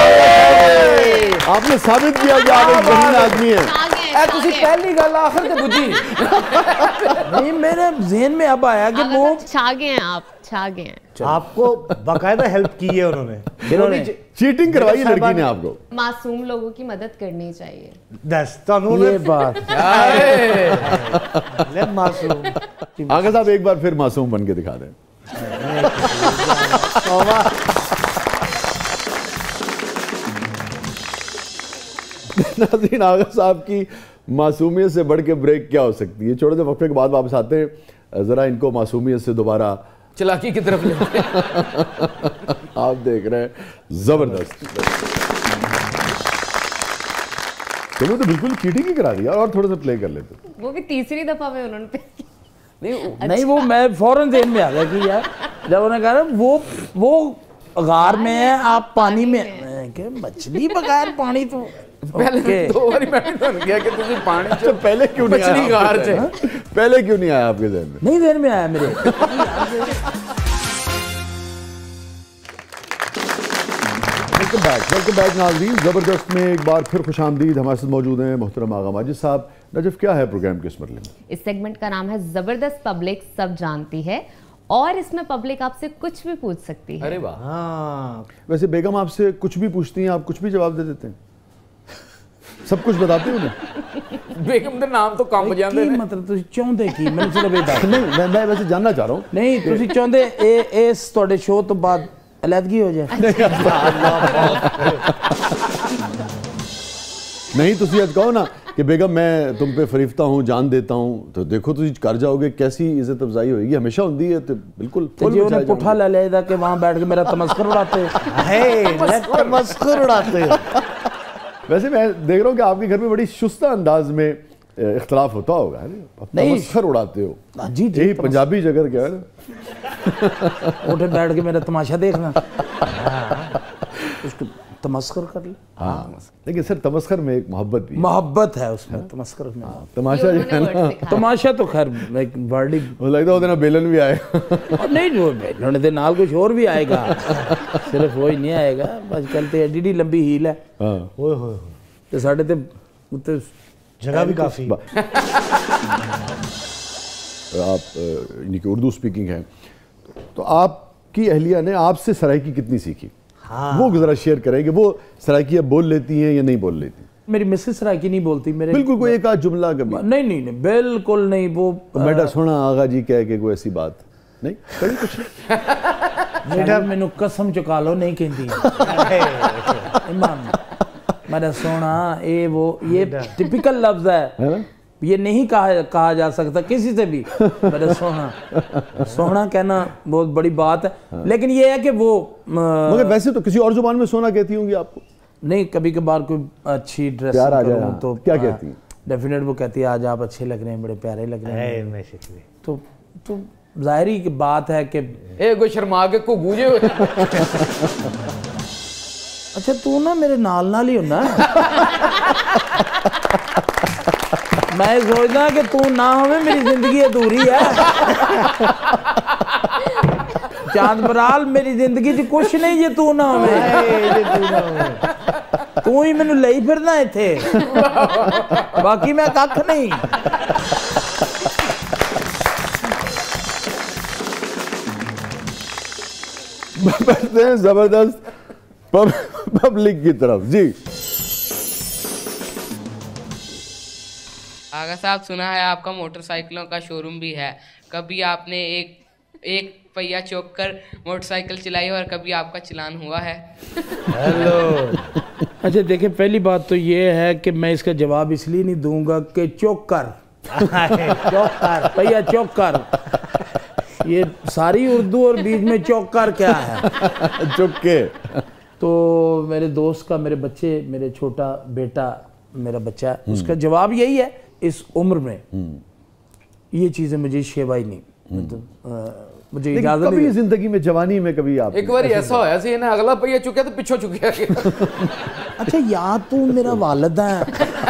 आपने साबित किया कि आप एक जहीन आदमी हैं।
तुसी पहली गल आखिर ते बुझी।
नहीं, मेरे ज़हन में अब आया कि वो
छा गए हैं, आप छा गए हैं।
आपको बाकायदा हेल्प की है उन्होंने।
चीटिंग करवाई लड़की ने आपको।
मासूम लोगों की मदद करनी चाहिए।
दस तो
ये बात।
ले मासूम।
आगा साहब एक बार फिर मासूम बन के दिखा दें। नाज़रीन, आगा साहब की मासूमियत से बढ़ के ब्रेक क्या हो सकती है? छोटे से वक्फे के बाद वापस आते हैं, जरा इनको मासूमियत से दोबारा
चलाकी की तरफ लेते हैं।
आप देख रहे हैं जबरदस्त। तुम्हें तो बिल्कुल चीटिंग ही करा दिया। और थोड़ा सा प्ले कर लेते।
वो भी तीसरी दफा में उन्होंने
नहीं, वो मैं फौरन ज़हन में आ गया कि यार जब उन्होंने कहा वो गार में है, आप पानी में, कि मछली बगैर पानी तो
पहले 2 बारी मैंने बन गया कि तुसी पानी
अच्छा, पहले क्यों नहीं
मछली
आया?
गार से
पहले क्यों नहीं आया आपके ज़हन में?
नहीं ज़हन में आया मेरे।
वेलकम बैक नाज़रीन, ज़बरदस्त में एक बार फिर खुशामदीद। हमारे साथ मौजूद हैं मोहतरम आगा माजिद साहब। नजफ, क्या है प्रोग्राम के इस मरले में?
इस सेगमेंट का नाम है जबरदस्त पब्लिक सब जानती है, और इसमें पब्लिक आपसे कुछ भी पूछ सकती है।
अरे वाह।
हाँ,
वैसे बेगम आपसे कुछ भी पूछती हैं, आप कुछ भी जवाब दे देते हैं, सब कुछ बताते हो ना?
बेगम दे नाम तो कम जांदे
की
ने।
मतलब तुसी चाਹੁंदे की मैंने सिर्फ ये दस।
नहीं, मैं वैसे जानना चाह रहा हूँ।
नहीं, तुसी चाਹੁंदे इस ਤੁਹਾਡੇ शो तो बाद अलहदगी हो जाए।
नहीं, तुसी आज कहो ना कि बेगम मैं तुम पे फरीफ्ता हूँ, जान देता हूँ, तो देखो तुसी कर जाओगे, कैसी इज्जत अफजाई होगी। हमेशा होती है तो बिल्कुल
तो जी उन्हें पुठा ले लिया कि वहाँ बैठ के मेरा तमस्कर उड़ाते
तमस्कुर उड़ाते हो।
वैसे मैं देख रहा हूँ कि आपके घर में बड़ी शुस्ता अंदाज में इख्तलाफ होता होगा, है ना? तमस्खर उड़ाते हो।
जी
यही पंजाबी जगह क्या है ना?
उठे बैठ के मेरा तमाशा देखना, उसको तमस्कर कर ले।
हाँ, लेकिन सर तमस्खर में एक मोहब्बत भी है।
मोहब्बत है उसमें, तमस्कर में।
तमाशा जो है ना,
तमाशा तो खैर एक वर्ड ही
वो लगता होता ना बेलन भी आएगा।
नहीं, जो बेलने दे नाल कुछ और भी आएगा, सिर्फ वो ही नहीं आएगा। आजकल तो एडी लंबी हील है।
हाँ,
ओए होए होए,
ते साडे ते
जगह भी काफी।
आप यानी कि उर्दू स्पीकिंग है, तो आपकी अहलिया ने आपसे सराइकी कितनी सीखी?
हाँ,
वो जरा शेयर करें कि वो सराइकी बोल लेती हैं या नहीं बोल लेती?
मेरी मिसेस सराइकी नहीं बोलती मेरे।
बिल्कुल कोई एक आध जुमला कभी?
नहीं, बिल्कुल नहीं। वो
बेटा सुना आगा जी कह के कोई ऐसी बात नहीं कभी कुछ नहीं?
बेटा मैनू कसम चुका लो नहीं कहती इमाम मेरा सोना, ये टिपिकल लफ्ज है
है ना?
یہ نہیں کہا جا سکتا کسی سے بھی میرے سونا کہنا بہت بڑی بات ہے، لیکن یہ ہے کہ وہ
مگر ویسے تو کسی اور زبان میں سونا کہتی ہوں گی آپ کو؟
نہیں، کبھی کبھار کوئی اچھی ڈریس کروں تو
کیا کہتی ہیں؟
ڈیفینیٹ وہ کہتی ہے آج آپ اچھے لگ رہے ہیں، بڑے پیارے لگ رہے ہیں، تو ظاہری بات ہے کہ
کوئی شرما کے کو گوجے ہوئے
اچھا تو نا میرے نال ہی ہونا میں سوچنا کہ تو نہ ہوئے میری زندگی ادھوری ہے، چاند برال میری زندگی چ کچھ نہیں جے تو نہ ہوئے، تو ہی مینوں لئی پھرنا ایتھے، باقی میں کھ نہیں۔
بڑھتے ہیں زبردست پبلک کی طرف۔ جی
آغا صاحب، سنا ہے آپ کا موٹر سائیکلوں کا شو روم بھی ہے، کبھی آپ نے ایک پہیا چوک کر موٹر سائیکل چلائی اور کبھی آپ کا چلان ہوا ہے؟
اچھا دیکھیں، پہلی بات تو یہ ہے کہ میں اس کا جواب اس لیے نہیں دوں گا کہ چوک کر پہیا چوک کر، یہ ساری اردو اور بیچ میں چوک کر کیا ہے
چک کے۔
تو میرے دوست کا میرے چھوٹا بیٹا میرا بچہ ہے، اس کا جواب یہی ہے اس عمر میں یہ چیزیں مجھے شیوا ہی نہیں، مجھے اجازت نہیں۔
کبھی زندگی میں جوانی میں کبھی آپ
ایک بار ایسا ہویا سی انہیں اگلا پہیا چکیا تو پچھو چکیا گیا۔
اچھا یا تو میرا والد ہے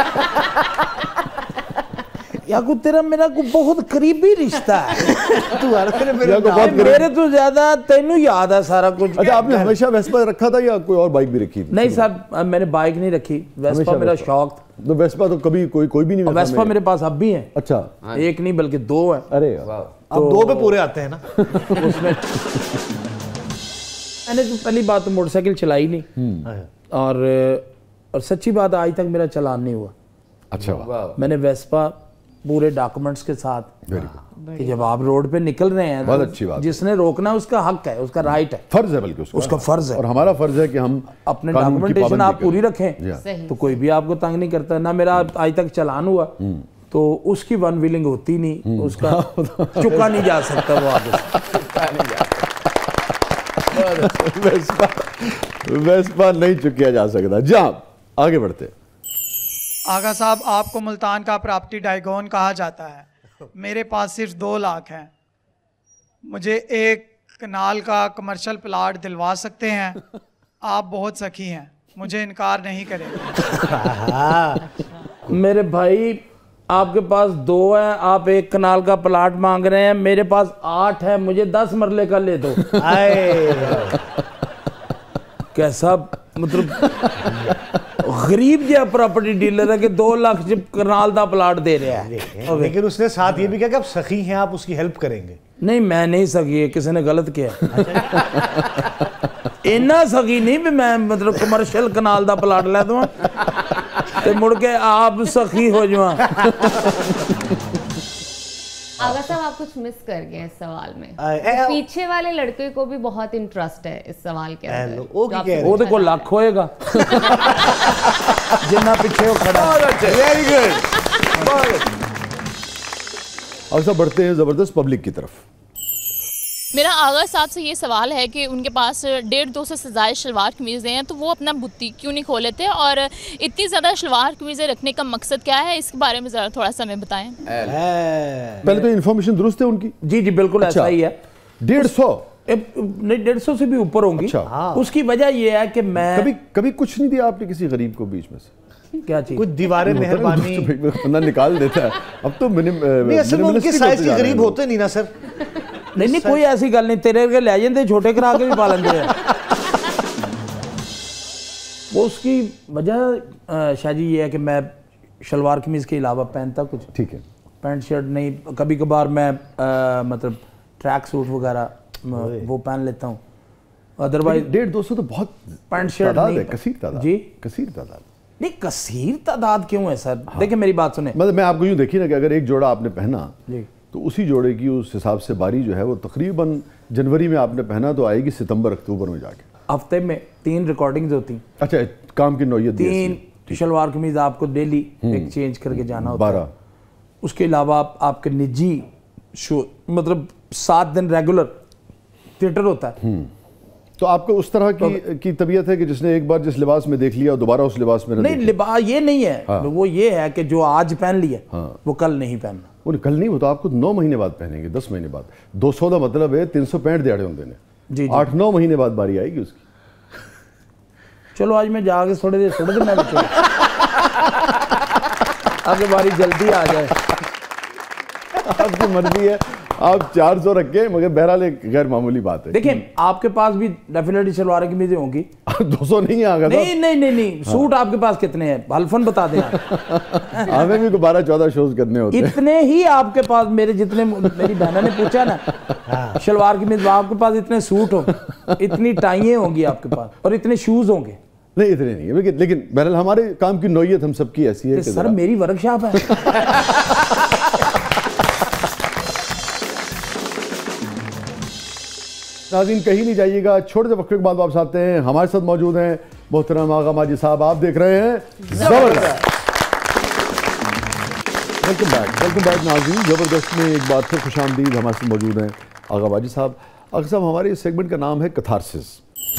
یا کوئی تیرا میرا کوئی بہت قریبی رشتہ ہے، میرے تو زیادہ تینوں یاد ہے سارا کچھ۔
اچھا آپ نے ہمیشہ ویسپا رکھا تھا یا کوئی اور بائک بھی رکھی تھی؟
نہیں صاحب، میں نے بائک نہیں رکھی، ویسپا میرا شوق تھا۔
تو ویسپا تو کبھی کوئی بھی نہیں؟
ویسپا میرے پاس اب بھی ہیں،
اچھا
ایک نہیں بلکہ 2 ہیں۔
ارے
اب 2 پہ پورے آتے ہیں نا۔
اس میں نے تو پہلی بات تو موٹر سائیکل چلائی نہیں، اور سچی بات آج تک میرا چلان نہیں ہوا۔
اچھا،
میں نے ویسپا پورے ڈاکومنٹس کے ساتھ کہ جب آپ روڈ پہ نکل رہے ہیں
بہت اچھی بات،
جس نے روکنا اس کا حق ہے، اس کا رائٹ ہے،
فرض ہے، بلکہ
اس کا فرض ہے،
اور ہمارا فرض ہے کہ ہم
اپنے ڈاکومنٹیشن آپ پوری رکھیں تو کوئی بھی آپ کو تنگ نہیں کرتا۔ نہ میرا آج تک چلان ہوا تو اس کی ون ویلنگ ہوتی نہیں، اس کا چکا نہیں جا سکتا وہ آگے۔
ویسپا نہیں چکیا جا سکتا۔ جہاں آگے بڑھتے ہیں،
آغا صاحب آپ کو ملتان کا پراپرٹی ٹائکون کہا جاتا ہے، میرے پاس صرف 2 لاکھ ہیں، مجھے ایک کنال کا کمرشل پلاٹ دلوا سکتے ہیں؟ آپ بہت سخی ہیں، مجھے انکار نہیں کریں گے۔
میرے بھائی آپ کے پاس 2 ہیں، آپ 1 کنال کا پلاٹ مانگ رہے ہیں، میرے پاس 8 ہے، مجھے 10 مرلے کا لے دو۔ کیسا مطلب غریب جہاں پراپرٹی ڈیلر ہے کہ 2 لاکھ جب کنال دا پلاٹ دے رہا ہے،
لیکن اس نے ساتھ یہ بھی کہا کہ آپ سخی ہیں، آپ اس کی ہیلپ کریں گے۔
نہیں میں نہیں سکی، کسی نے غلط کیا اینا سکی نہیں بھی میں مطلب کمرشل کنال دا پلاٹ لے دوں تے مڑ کے آپ سخی ہو جوان۔
آغا صاحب آپ کچھ مس کر گئے اس سوال میں، پیچھے والے لڑکے کو بھی بہت انٹرسٹ ہے اس سوال کے اندر،
وہ تو کوئی لاکھ ہوئے گا جنہ پیچھے ہو کھڑا۔
Very good. اور سب بڑھتے ہیں زبردست پبلک کی طرف۔
میرا آغا صاحب سے یہ سوال ہے کہ ان کے پاس 150-200 سے زائد شلوار قمیضیں ہیں، تو وہ اپنا بوتیک کیوں نہیں کھول لیتے، اور اتنی زیادہ شلوار قمیضیں رکھنے کا مقصد کیا ہے، اس کے بارے میں ذرا تھوڑا سا ہمیں بتائیں۔
پہلے تو انفارمیشن درست ہے ان کی؟
جی جی بالکل ایسا ہی ہے۔
150
نہیں 150 سے بھی اوپر ہوں گی۔ اس کی وجہ یہ ہے کہ میں
کبھی کچھ نہیں دیا آپ نے کسی غریب کو بیچ میں سے؟
کیا چیز؟
کچھ دیواریں مہربانی
بندہ نکال دیتا ہے اب تو۔
نہیں اصل میں ان کے سائز کے غریب ہوتے نہیں نا سر۔
نہیں کوئی ایسی گل نہیں، تیرے کے لے جاندے چھوٹے کرا کے بھی پا لیندے ہیں۔ وہ اس کی وجہ شاہ جی یہ ہے کہ میں شلوار قمیض کے علاوہ پہنتا کچھ، ٹھیک ہے، پینٹ شرٹ نہیں، کبھی کبھار میں مطلب ٹریک سوٹ وغیرہ وہ پہن لیتا ہوں، ادروائز
150-200 تو بہت
پینٹ شرٹ نہیں،
کثیر تعداد۔
جی
کثیر تعداد
نہیں، کثیر تعداد کیوں ہے سر؟ دیکھیں میری بات سنیں،
مطلب میں آپ کو یوں دیکھیے نا کہ اگر ایک جوڑا آپ نے پہنا تو اسی جوڑے کی اس حساب سے باری جو ہے وہ تقریباً جنوری میں آپ نے پہنا تو آئے گی ستمبر اکتوبر میں جا کے۔
ہفتے میں 3 ریکارڈنگز ہوتی ہیں۔
اچھا کام کی نوعیت
3 شلوار قمیض آپ کو ڈیلی ایک چینج کر کے جانا ہوتا ہے، اس کے علاوہ آپ کے نجی شو مطلب 7 دن ریگولر تھیٹر ہوتا ہے.
تو آپ کو اس طرح کی طبیعت ہے کہ جس نے ایک بار جس لباس میں دیکھ لیا اور دوبارہ اس لباس میں
نہیں, لباس یہ نہیں ہے, وہ یہ ہے کہ جو آج پہن لیا وہ کل نہیں پہننا.
وہ کل نہیں, وہ تو آپ کو 9 مہینے بعد پہنیں گے, 10 مہینے بعد. 200 کا مطلب ہے 365 دیہڑے ہوندے نے. جی 8-9 مہینے بعد باری آئے گی اس کی.
چلو آج میں جا کے تھوڑے دیر میں بچوں آگے باری جلدی آ جائے.
آپ کی مرضی ہے, آپ 400 رکھیں, مگر بہرحال ایک غیر معمولی بات ہے.
دیکھیں آپ کے پاس بھی ڈیفینیٹلی شلوار قمیضیں ہوں گی.
200 نہیں آگا.
نہیں سوٹ آپ کے پاس کتنے ہیں حلفن بتا دیں.
ہمیں بھی 12-14 شوز کرنے ہوتے ہیں.
اتنے ہی آپ کے پاس, میرے جتنے میری بہنوں نے پوچھا نا شلوار قمیض, آپ کے پاس اتنے سوٹ ہوں, اتنی ٹائیں ہوں گی آپ کے پاس, اور اتنے شوز ہوں گے.
نہیں اتنے نہیں ہے, لیکن بہرحال ہمارے کام کی نوعیت ہم سب کی ایسی ہے کہ
سر میری ورک شاپ ہے.
ناظرین کہیں نہیں جائیے گا, چھوٹے سے وقفے کے بعد واپس آتے ہیں. ہمارے ساتھ موجود ہیں محترم آغا ماجد صاحب, آپ دیکھ رہے ہیں زبردست. ویلکم بیک ناظرین, زبردست میں ایک بار پھر خوش آمدید. ہمارے ساتھ موجود ہیں آغا ماجد صاحب. آغا صاحب ہمارے اس سیگمنٹ کا نام ہے کتھارسس.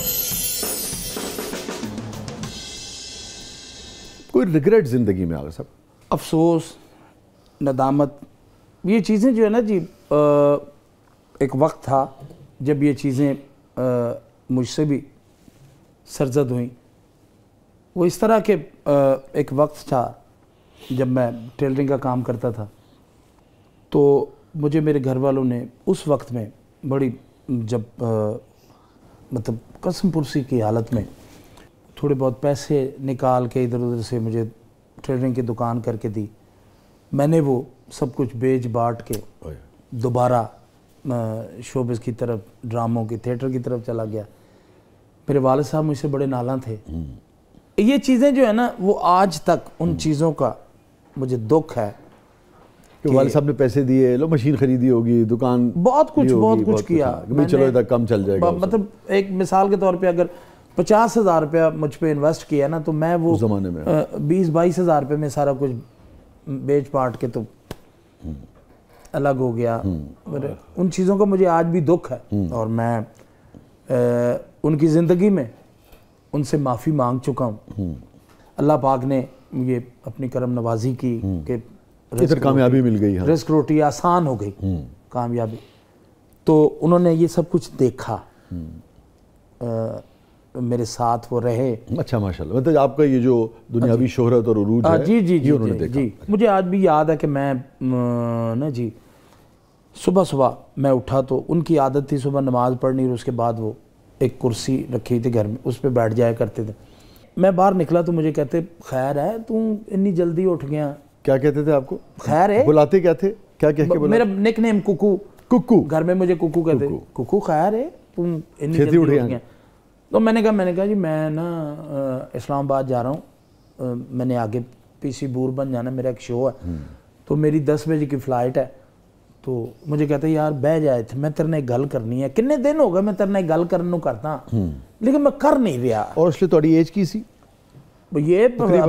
کوئی ریگریٹ زندگی میں آغا صاحب؟
افسوس, ندامت, یہ چیزیں جو ہے نا جی, ایک وقت تھا جب یہ چیزیں مجھ سے بھی سرزد ہوئیں. وہ اس طرح کے ایک وقت تھا جب میں ٹیلرنگ کا کام کرتا تھا, تو مجھے میرے گھر والوں نے اس وقت میں بڑی, جب مطلب قسم پرسی کی حالت میں تھوڑے بہت پیسے نکال کے ادھر ادھر سے مجھے ٹیلرنگ کی دکان کر کے دی. میں نے وہ سب کچھ بیچ باٹ کے دوبارہ شوبز کی طرف, ڈراموں کی, تھیٹر کی طرف چلا گیا. میرے والد صاحب مجھ سے بڑے نالاں تھے. یہ چیزیں جو ہے نا, وہ آج تک ان چیزوں کا مجھے دکھ ہے
کہ والد صاحب نے پیسے دیے, لو مشین خریدی ہوگی, دکان
بہت کچھ کیا,
چلو ادھر کم چل جائے گا.
مطلب ایک مثال کے طور پہ اگر 50,000 روپیہ مجھ پہ انویسٹ کیا نا, تو میں وہ 20-22 ہزار روپے میں سارا کچھ بیچ پاٹ کے تو الگ ہو گیا. ان چیزوں کا مجھے آج بھی دکھ ہے, اور میں ان کی زندگی میں ان سے معافی مانگ چکا ہوں. اللہ پاک نے یہ اپنی کرم نوازی کی کہ
کامیابی مل گئی,
رزق روٹی آسان ہو گئی, کامیابی. تو انہوں نے یہ سب کچھ دیکھا, میرے ساتھ وہ رہے.
اچھا ماشاءاللہ, مطلب آپ کا یہ جو دنیاوی شہرت اور عروج ہے
جی انہوں نے دیکھا. مجھے آج بھی یاد ہے کہ میں نا جی صبح میں اٹھا تو ان کی عادت تھی صبح نماز پڑھنی, اور اس کے بعد وہ ایک کرسی رکھی تھی گھر میں, اس پہ بیٹھ جایا کرتے تھے. میں باہر نکلا تو مجھے کہتے, خیر ہے تم اتنی جلدی اٹھ گیا.
کیا کہتے تھے آپ کو؟
خیر ہے.
بلاتے کیا تھے, کیا کہہ کے بلاتے؟
میرا نک نیم ککو, گھر میں مجھے ککو کہتے. ککو خیر ہے تم اتنی جلدی اٹھ گیا. تو میں نے کہا جی میں نا اسلام آباد جا رہا ہوں, میں نے آگے PC بور بن جانا, میرا ایک شو ہے, تو میری 10 بجے کی فلائٹ ہے. تو مجھے کہتے یار بہ جائے تھے, میں تیرے نے گل کرنی ہے, کنے دن ہو گئے میں تیرے نے گل کرنے کرتا, لیکن میں کر نہیں رہا.
اور اس لیے تھوڑی ایج کی سی؟
یہ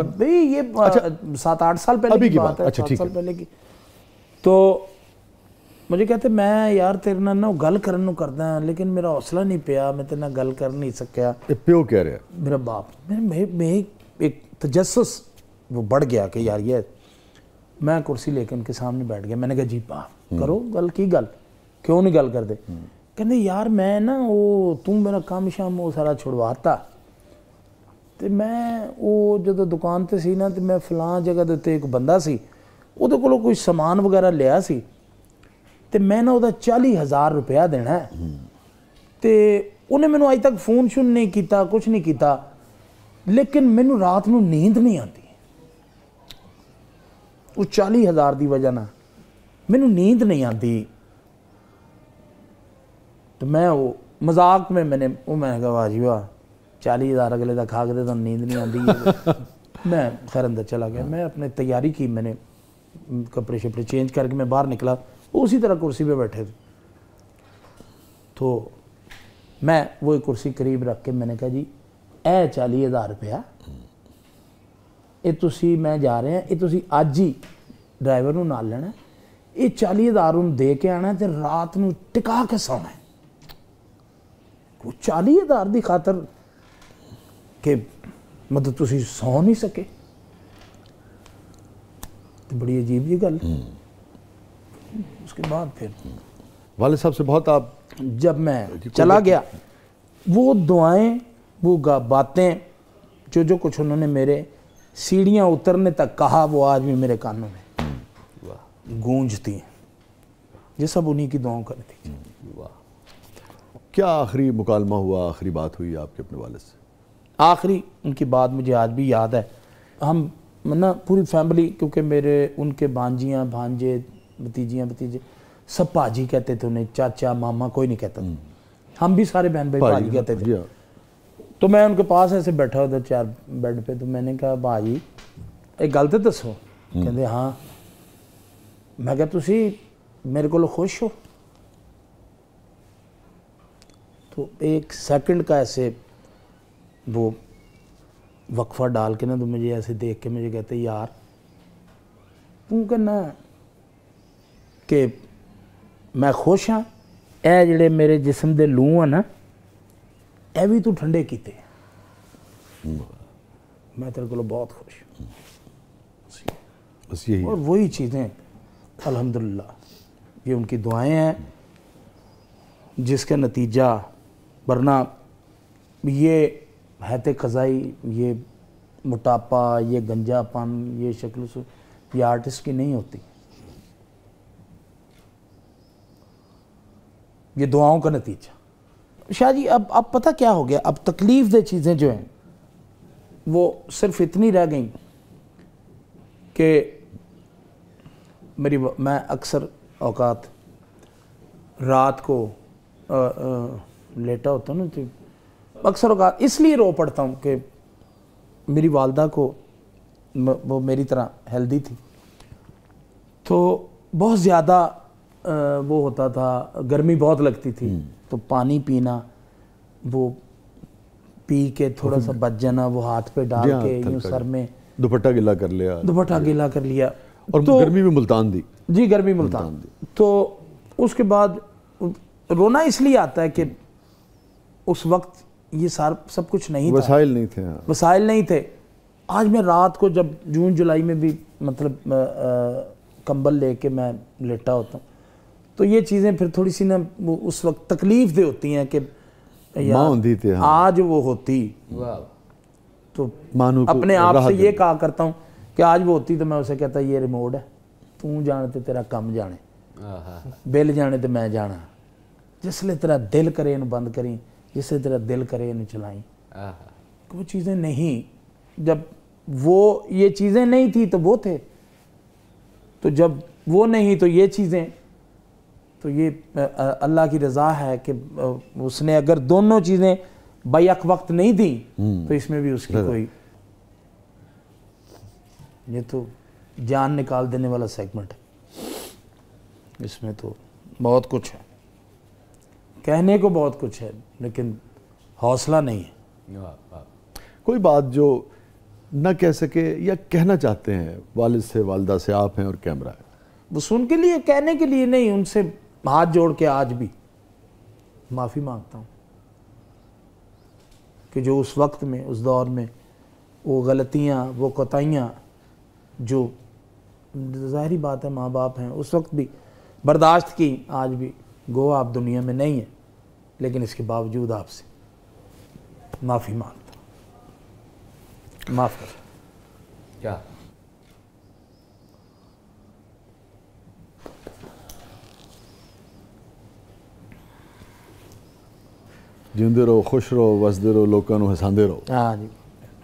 7-8 سال پہلے کی بات ہے, 7 سال پہلے کی. تو مجھے کہتے میں یار تیرے نہ گل کرنے کرتا ہوں, لیکن میرا حوصلہ نہیں پیا, میں تیرے نہ گل کر نہیں سکیا.
پیو کہہ رہے ہیں
میرا باپ, میں ایک تجسس وہ بڑھ گیا کہ یار یہ. میں کرسی لے کے ان کے سامنے بیٹھ گیا. میں نے کہا جی باپ کرو گل, کی گل, کیوں نہیں گل کرتے؟ کہنے یار میں نا وہ تم میرا کام شام وہ سارا چھڑواتا, تو میں وہ جدو دکان تے سی نا, تو میں فلاں جگہ دے ایک بندہ سی, وہ دے کولو کوئی سامان وغیرہ لیا سی, تے میں نا وہ 40,000 روپیہ دینا ہے. تے انہیں میں نے آج تک فون شون نہیں کیتا, کچھ نہیں کیتا, لیکن میں نے رات میں نیند نہیں آتی. وہ 40,000 دی وجہ نہ میں نے نیند نہیں آتی. تو میں وہ مذاق میں نے کہا واہ جی واہ, 40,000 اگلے دا کھا کے تو نیند نہیں آتی. میں خیر اندر چلا گیا, میں اپنے تیاری کی, میں نے کپڑے شپڑے چینج کر کے میں باہر نکلا. وہ اسی طرح کرسی پہ بیٹھے تھے. تو میں وہ کرسی قریب رکھ کے میں نے کہا جی اے 40,000 روپیہ یہ تسی میں جا رہے ہیں, یہ تسی آج ہی ड्राइवर ਨੂੰ ਨਾਲ ਲੈਣਾ, ਇਹ 40,000 ਨੂੰ ਦੇ ਕੇ ਆਣਾ ਤੇ ਰਾਤ ਨੂੰ ਟਿਕਾ ਕੇ ਸੌਣਾ। ਉਹ 40,000 ਦੀ ਖਾਤਰ ਕਿ ਮਤਲਬ ਤੁਸੀਂ ਸੌ ਨਹੀਂ ਸਕੇ, तो बड़ी अजीब जी गल। उसके बाद फिर
वाले साहब से बहुत आप,
जब मैं चला गया, वो दुआएं, वो बातें, जो कुछ उन्होंने मेरे सीढ़ियाँ उतरने तक कहा, वो आज भी मेरे कानों में गूंजती हैं। ये सब उन्हीं की दुआओं का नतीजा।
वाह। क्या आखिरी मुकालमा हुआ, आखिरी बात हुई आपके अपने वाले से?
आखिरी उनकी बात मुझे आज भी याद है। हम ना पूरी फैमिली, क्योंकि मेरे उनके भांजियाँ भांजे भतीजियाँ भतीजे सब पाजी कहते थे उन्हें, चाचा मामा कोई नहीं कहता था। हम भी सारे बहन भाई पाजी कहते थे। तो मैं उनके पास ऐसे बैठा उधर चार बेड पे, तो मैंने कहा भाजी एक गल तो दसो। कहते हाँ। मैं कहा तुसी मेरे को खुश हो? तो एक सेकंड का ऐसे वो वक्फा डाल के ना, तो मुझे ऐसे देख के मुझे कहते यार तू कहना कि मैं खुश हाँ, ए जिहड़े मेरे जिस्म दे लूह है ना, ए भी तू ठंडे कीते, मैं तेरे को बहुत खुश हूँ।
बस यही।
और वही चीज़ें अल्हम्दुलिल्लाह, ये उनकी दुआएं हैं जिसका नतीजा, वरना ये हैत क़ज़ाई, ये मोटापा, ये गंजापन, ये शक्ल ये आर्टिस्ट की नहीं होती, ये दुआओं का नतीजा। शाह जी अब पता क्या हो गया, अब तकलीफ़ दे चीज़ें जो हैं वो सिर्फ इतनी रह गई कि मैं अक्सर औकात रात को लेटा होता हूँ ना, तो अक्सर औकात इसलिए रो पड़ता हूँ कि मेरी वालदा को, वो मेरी तरह हेल्दी थी, तो बहुत ज़्यादा वो होता था, गर्मी बहुत लगती थी, तो पानी पीना, वो पी के थोड़ा सा बच जाना, वो हाथ पे डाल के यूँ सर में
दुपट्टा गिला कर लिया,
दुपट्टा गिला कर लिया,
और तो गर्मी में मुल्तान दी।
जी गर्मी मुल्तान दी। तो उसके बाद रोना इसलिए आता है कि उस वक्त ये सब कुछ नहीं था,
वसाइल नहीं थे।
वसाइल नहीं थे। आज मैं रात को जब जून जुलाई में भी मतलब कंबल लेके मैं लेटा होता हूँ, तो ये चीज़ें फिर थोड़ी सी ना वो उस वक्त तकलीफ़ दे होती हैं कि यार आज वो होती, तो अपने आप से ये कहा करता हूँ कि आज वो होती तो मैं उसे कहता ये रिमोट है, तू जाने तो तेरा कम जाने, बिल जाने तो मैं जाना, जिसले तेरा दिल करे इन बंद करी, जिससे तेरा दिल करे इन चलाई। वो चीज़ें नहीं, जब वो ये चीज़ें नहीं थी तो वो थे, तो जब वो नहीं तो ये चीज़ें, तो ये अल्लाह की रज़ा है कि उसने अगर दोनों चीज़ें बैक वक्त नहीं दी तो इसमें भी उसकी कोई, ये तो जान निकाल देने वाला सेगमेंट है, इसमें तो बहुत कुछ है, कहने को बहुत कुछ है, लेकिन हौसला नहीं है।
कोई बात जो न कह सके या कहना चाहते हैं वालिद से, वालदा से, आप हैं और कैमरा है,
वो सुन के लिए, कहने के लिए नहीं, उनसे हाथ जोड़ के आज भी माफ़ी मांगता हूँ कि जो उस वक्त में, उस दौर में वो गलतियाँ, वो कोताहियाँ, जो ज़ाहिरी बात है माँ बाप हैं उस वक्त भी बर्दाश्त की, आज भी गो आप दुनिया में नहीं है, लेकिन इसके बावजूद आपसे माफ़ी मांगता हूँ, माफ़ कर।
क्या
जिंदे रहो, खुश रहो, वसदे रहो, लोगों को हंसाते रहो।
हाँ जी।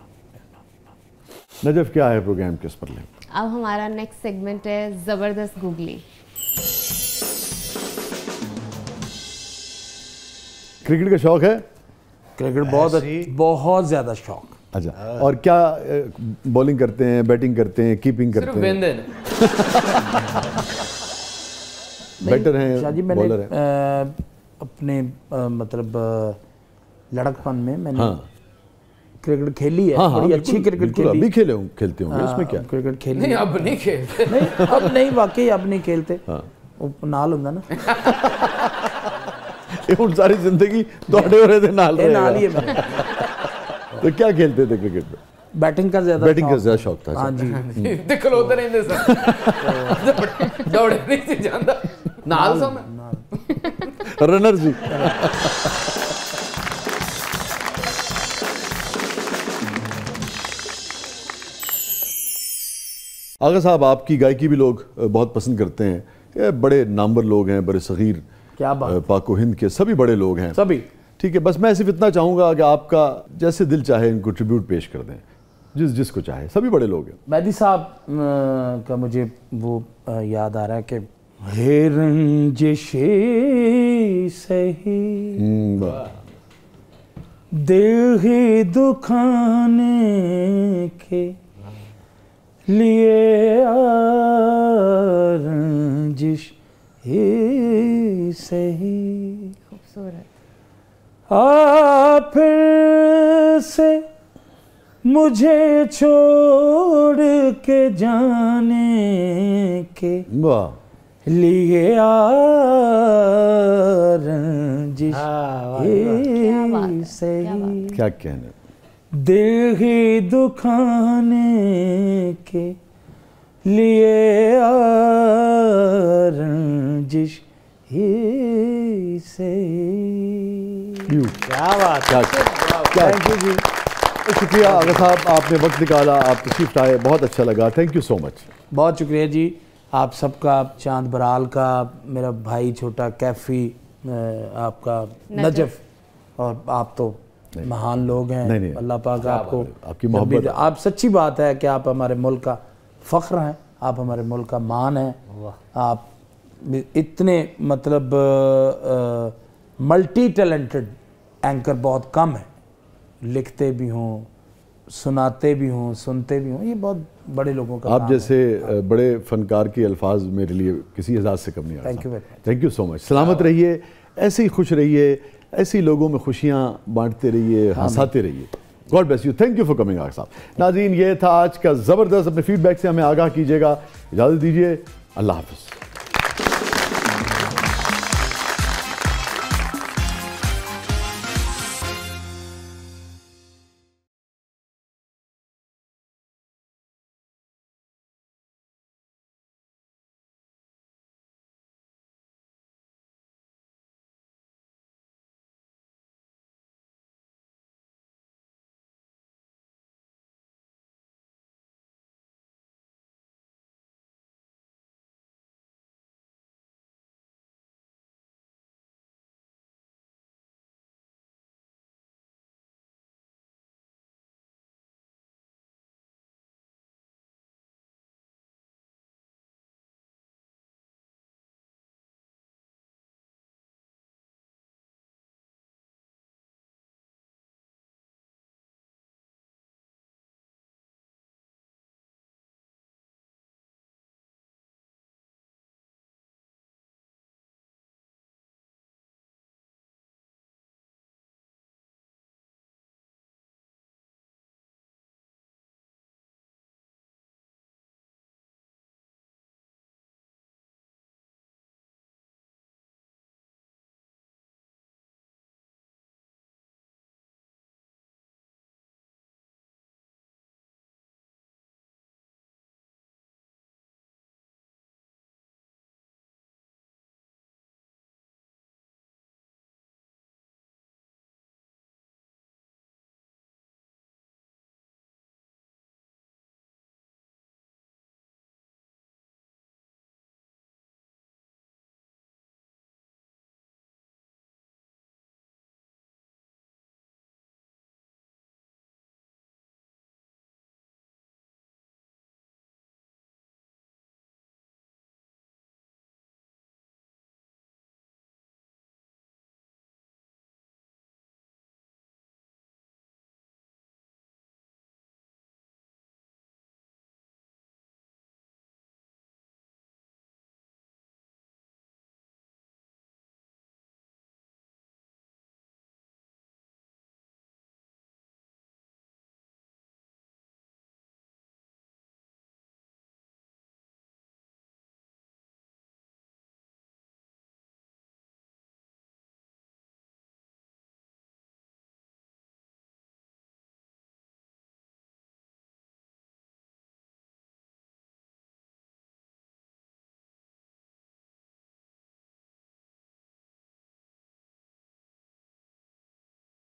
नजफ क्या है प्रोग्राम किस पर लें?
अब हमारा नेक्स्ट सेगमेंट है ज़बरदस्त गूगली।
क्रिकेट का शौक है?
क्रिकेट बहुत ज़्यादा शौक।
अच्छा, और क्या बॉलिंग करते हैं, बैटिंग करते हैं, कीपिंग करते हैं? बैटर हैं,
शाह जी,
बॉलर हैं?
अपने मतलब लड़कपन में मैंने کرکٹ کھیلی ہے, بڑی اچھی کرکٹ کھیلی.
ابھی کھیلتے ہوں گے, اس میں کیا
کرکٹ کھیلی
نہیں اب نہیں کھیلتے,
نہیں اب نہیں, واقعی اب نہیں کھیلتے, نال ہوں نا
ہوں ساری زندگی دوڑے ہو رہے تھے نال
ہی ہے.
تو کیا کھیلتے تھے کرکٹ میں؟
بیٹنگ کا
زیادہ شوق تھا.
ہاں جی
کھلوتے رہتے سر, دوڑے نہیں سی جاندا نال سو میں
رنر سی. آغا صاحب آپ کی گائیکی بھی لوگ بہت پسند کرتے ہیں, یہ بڑے نامور لوگ ہیں بر صغیر,
کیا بات,
پاک و ہند کے سبھی بڑے لوگ ہیں
سبھی.
ٹھیک ہے, بس میں صرف اتنا چاہوں گا کہ آپ کا جیسے دل چاہے ان کو ٹریبیوٹ پیش کر دیں, جس کو چاہے, سبھی بڑے لوگ ہیں.
مہدی صاحب کا مجھے وہ یاد آ رہا ہے کہ ہے رنجشی سہی دل ہی دکھانے کے لیے رنجش ہی سہی,
خوبصورت.
پھر سے مجھے چھوڑ کے جانے کے لیے رنجش ہی سہی,
کیا کہنے,
دل ہی دکھانے کے لیے رنجش ہی سہی.
کیا بات ہے,
تھینک یو جی,
شکریہ آغا صاحب, آپ نے وقت نکالا, آپ تشریف لائے, بہت اچھا لگا, تھینک یو سو مچ.
بہت شکریہ جی آپ سب کا, چاند برال کا, میرا بھائی چھوٹا کیفی, آپ کا نجف, اور آپ تو مہان لوگ ہیں, اللہ پاک آپ کو,
آپ کی محبت,
آپ سچی بات ہے کہ آپ ہمارے ملک کا فخر ہیں, آپ ہمارے ملک کا مان ہیں, آپ اتنے مطلب ملٹی ٹیلنٹڈ اینکر بہت کم ہیں, لکھتے بھی ہوں, سناتے بھی ہوں, سنتے بھی ہوں, یہ بہت بڑے لوگوں کا.
آپ جیسے بڑے فنکار کے الفاظ میرے لیے کسی اعزاز سے کم نہیں آتا. Thank you so much. سلامت رہیے, ایسے ہی خوش رہیے, ایسی لوگوں میں خوشیاں بانٹتے رہیے, ہنساتے رہیے. God bless you, thank you for coming Agha صاحب. ناظرین یہ تھا آج کا زبردست, اپنے فیڈ بیک سے ہمیں آگاہ کیجیے گا, اجازت دیجیے, اللہ حافظ.